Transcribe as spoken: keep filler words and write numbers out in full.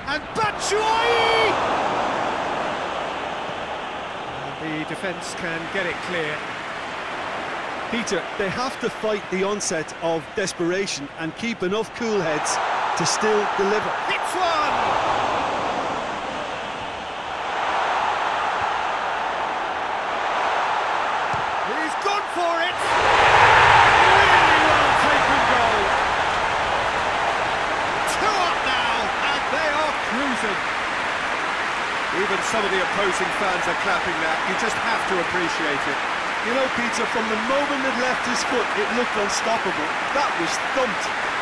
And Batshuayi! The defence can get it clear. Peter, they have to fight the onset of desperation and keep enough cool heads to still deliver. Hits one! He's gone for it! Really well taken goal. Two up now, and they are cruising. Even some of the opposing fans are clapping that. You just have to appreciate it. You know, Peter, from the moment it left his foot, it looked unstoppable. That was thumped.